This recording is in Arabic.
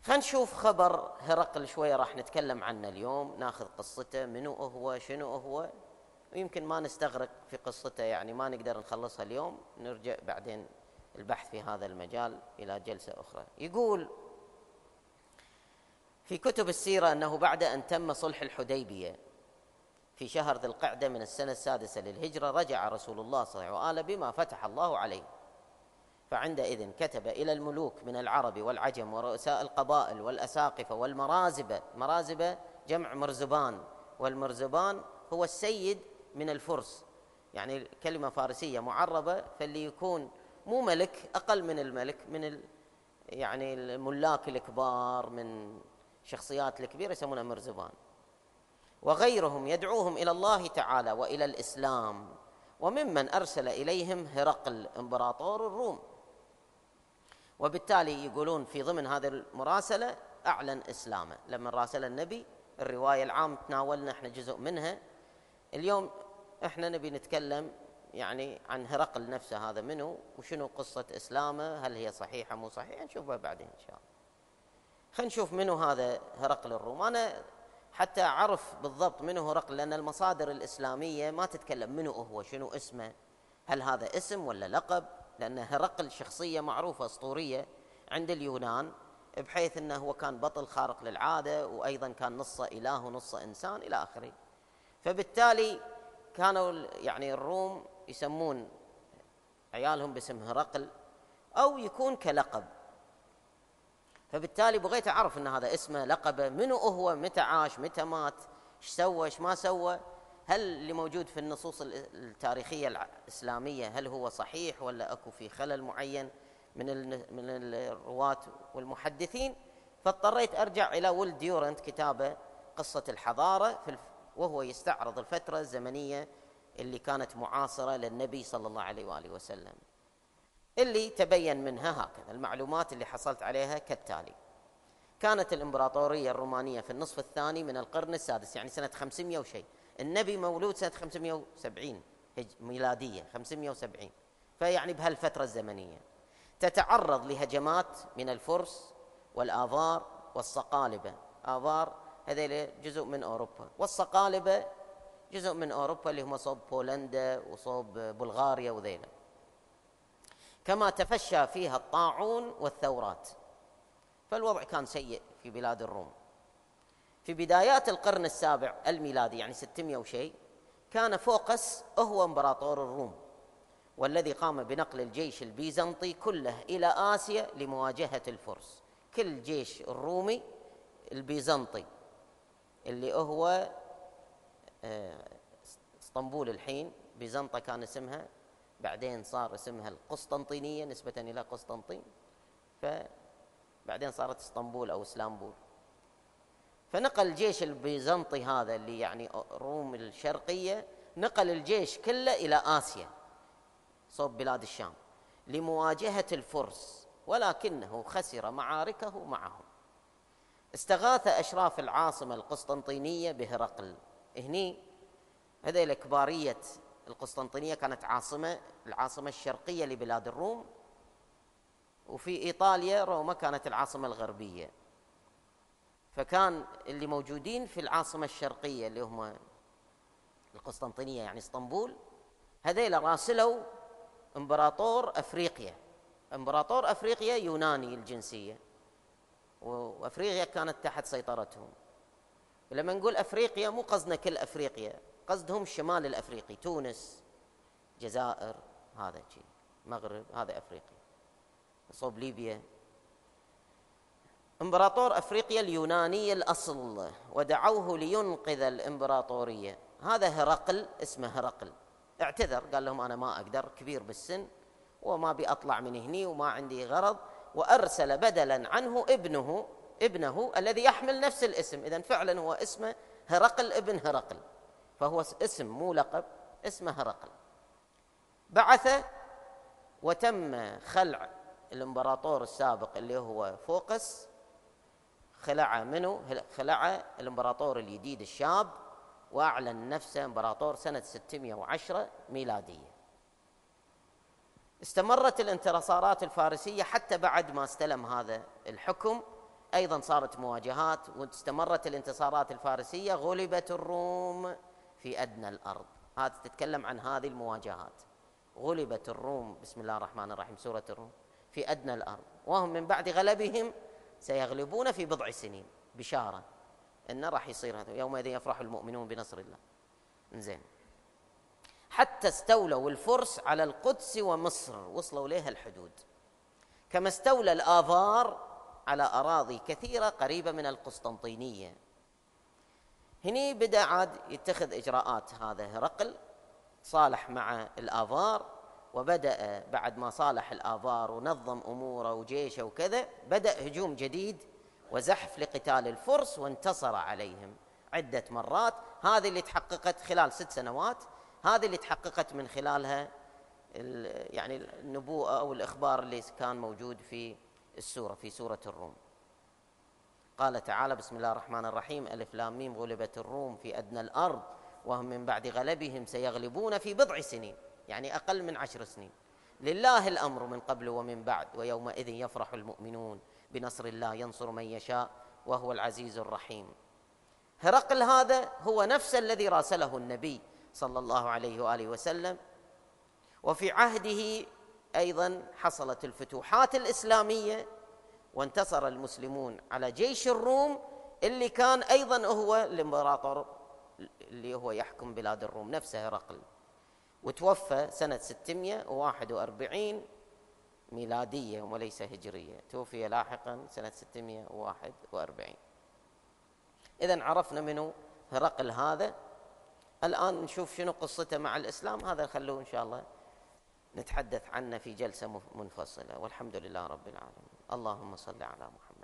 خلينا نشوف خبر هرقل شوية راح نتكلم عنه اليوم، ناخذ قصته، منو هو، شنو هو، ويمكن ما نستغرق في قصته، يعني ما نقدر نخلصها اليوم، نرجع بعدين البحث في هذا المجال إلى جلسة أخرى. يقول في كتب السيرة أنه بعد أن تم صلح الحديبية في شهر ذي القعدة من السنة السادسة للهجرة، رجع رسول الله صلى الله عليه وآله بما فتح الله عليه، فعندئذ كتب إلى الملوك من العرب والعجم ورؤساء القبائل والأساقفة والمرازبة، مرازبة جمع مرزبان، والمرزبان هو السيد من الفرس، يعني كلمة فارسية معربة، فاللي يكون مو ملك، أقل من الملك، من يعني الملاك الكبار، من شخصيات الكبيرة يسمونها مرزبان، وغيرهم يدعوهم إلى الله تعالى وإلى الإسلام، وممن أرسل إليهم هرقل إمبراطور الروم. وبالتالي يقولون في ضمن هذه المراسلة أعلن إسلامه لما راسل النبي. الرواية العام تناولنا احنا جزء منها، اليوم احنا نبي نتكلم يعني عن هرقل نفسه، هذا منه وشنو قصة إسلامه، هل هي صحيحة مو صحيحة، نشوفها بعدين إن شاء الله. خلينا نشوف منو هذا هرقل الروم. أنا حتى أعرف بالضبط منو هرقل، لأن المصادر الإسلامية ما تتكلم منو هو، شنو اسمه، هل هذا اسم ولا لقب، لأن هرقل شخصية معروفة أسطورية عند اليونان، بحيث أنه هو كان بطل خارق للعادة، وأيضا كان نص إله ونص إنسان إلى آخره. فبالتالي كانوا يعني الروم يسمون عيالهم باسم هرقل، أو يكون كلقب. فبالتالي بغيت أعرف أن هذا اسمه، لقبه، منو هو، متى عاش، متى مات، ايش سوى، ايش ما سوى، هل اللي موجود في النصوص التاريخية الإسلامية هل هو صحيح ولا أكو في خلل معين من الرواة والمحدثين. فاضطريت أرجع إلى ولد ديورنت كتابه قصة الحضارة، وهو يستعرض الفترة الزمنية اللي كانت معاصرة للنبي صلى الله عليه وآله وسلم، اللي تبين منها هكذا. المعلومات اللي حصلت عليها كالتالي: كانت الإمبراطورية الرومانية في النصف الثاني من القرن السادس، يعني سنة 500 وشيء، النبي مولود سنة 570 ميلادية، 570، فيعني بهالفترة الزمنية، تتعرض لهجمات من الفرس والآذار والصقالبة. آذار هذول جزء من أوروبا، والصقالبة جزء من أوروبا اللي هم صوب بولندا وصوب بلغاريا وذيلا، كما تفشى فيها الطاعون والثورات. فالوضع كان سيء في بلاد الروم. في بدايات القرن السابع الميلادي، يعني 600 وشيء، كان فوقس هو امبراطور الروم، والذي قام بنقل الجيش البيزنطي كله إلى آسيا لمواجهة الفرس. كل جيش الرومي البيزنطي اللي هو اسطنبول الحين، بيزنطة كان اسمها، بعدين صار اسمها القسطنطينية نسبة إلى قسطنطين، فبعدين صارت اسطنبول أو اسلامبول. فنقل الجيش البيزنطي هذا اللي يعني روم الشرقية، نقل الجيش كله إلى آسيا صوب بلاد الشام لمواجهة الفرس، ولكنه خسر معاركه معهم. استغاث أشراف العاصمة القسطنطينية بهرقل. هني هذه كبارية القسطنطينية كانت العاصمة الشرقية لبلاد الروم، وفي إيطاليا روما كانت العاصمة الغربية. فكان اللي موجودين في العاصمة الشرقية اللي هم القسطنطينية يعني اسطنبول، هذيل راسلوا امبراطور أفريقيا. امبراطور أفريقيا يوناني الجنسية، وأفريقيا كانت تحت سيطرتهم. ولما نقول أفريقيا مو قصدنا كل أفريقيا، قصدهم الشمال الأفريقي، تونس، جزائر، هذا شيء، مغرب، هذا أفريقيا، صوب ليبيا. امبراطور أفريقيا اليوناني الأصل، ودعوه لينقذ الإمبراطورية. هذا هرقل، اسمه هرقل، اعتذر، قال لهم أنا ما أقدر، كبير بالسن وما بأطلع من هني وما عندي غرض، وأرسل بدلا عنه ابنه الذي يحمل نفس الاسم. إذن فعلا هو اسمه هرقل ابن هرقل، فهو اسم مو لقب، اسمه هرقل. بعث وتم خلع الامبراطور السابق اللي هو فوقس، خلع الامبراطور الجديد الشاب، وأعلن نفسه امبراطور سنة 610 ميلادية. استمرت الانتصارات الفارسية حتى بعد ما استلم هذا الحكم أيضا صارت مواجهات واستمرت الانتصارات الفارسية. غلبت الروم في أدنى الأرض، هذا تتكلم عن هذه المواجهات. غلبت الروم، بسم الله الرحمن الرحيم، سورة الروم، في أدنى الأرض وهم من بعد غلبهم سيغلبون في بضع سنين. بشارة إنه راح يصير هذا، يومئذ يفرح المؤمنون بنصر الله. إنزين، حتى استولوا الفرس على القدس ومصر، وصلوا لها الحدود، كما استولى الآذار على أراضي كثيرة قريبة من القسطنطينية. هني بدأ عاد يتخذ إجراءات هذا هرقل، صالح مع الآذار، وبدأ بعد ما صالح الآذار ونظم أموره وجيشه وكذا، بدأ هجوم جديد وزحف لقتال الفرس، وانتصر عليهم عدة مرات. هذه اللي تحققت خلال 6 سنوات، هذه اللي تحققت من خلالها يعني النبوءة أو الإخبار اللي كان موجود في السورة، في سورة الروم. قال تعالى: بسم الله الرحمن الرحيم، ألف لام ميم، غلبت الروم في أدنى الأرض وهم من بعد غلبهم سيغلبون في بضع سنين، يعني أقل من 10 سنين. لله الأمر من قبل ومن بعد، ويومئذ يفرح المؤمنون بنصر الله ينصر من يشاء وهو العزيز الرحيم. هرقل هذا هو نفس الذي راسله النبي صلى الله عليه وآله وسلم، وفي عهده أيضا حصلت الفتوحات الإسلامية، وانتصر المسلمون على جيش الروم اللي كان أيضا هو الإمبراطور اللي هو يحكم بلاد الروم، نفسه هرقل. وتوفى سنة 641 ميلادية وليس هجرية، توفي لاحقا سنة 641. إذن عرفنا منه هرقل هذا. الآن نشوف شنو قصته مع الإسلام، هذا خلوه إن شاء الله نتحدث عنه في جلسة منفصلة. والحمد لله رب العالمين. اللهم صل على محمد.